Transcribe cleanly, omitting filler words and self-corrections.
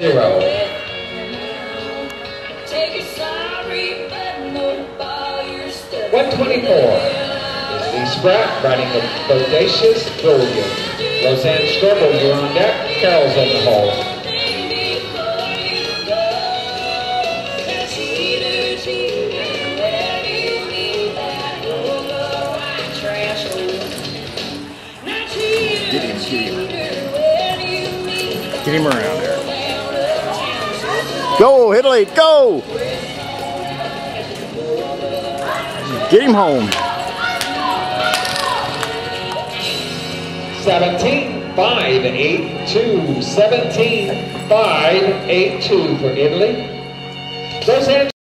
0. Italy Spratt riding the Bodacious Billion. Roseanne Strobel, you're on deck. Carol's in the hole. Get him around there. Go, Italy, go! Get him home. 17-5-8-2. 17-5-8-2 for Italy. Roseanne